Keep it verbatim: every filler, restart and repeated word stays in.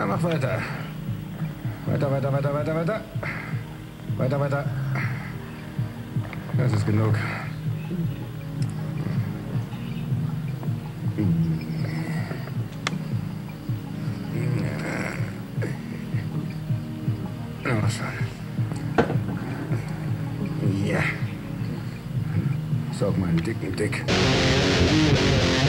Na, mach weiter. Weiter, weiter, weiter, weiter, weiter. Weiter, weiter. Das ist genug. Na, schon. Ja. Saug meinen dicken Dick.